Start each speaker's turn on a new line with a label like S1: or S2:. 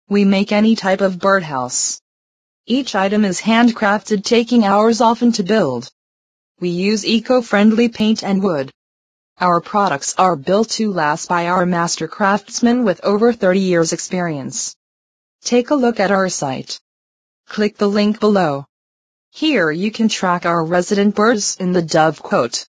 S1: We make any type of birdhouse. Each item is handcrafted, taking hours often to build. We use eco-friendly paint and wood. Our products are built to last by our master craftsmen with over 30 years experience. Take a look at our site. Click the link below. Here you can track our resident birds in the dove cote.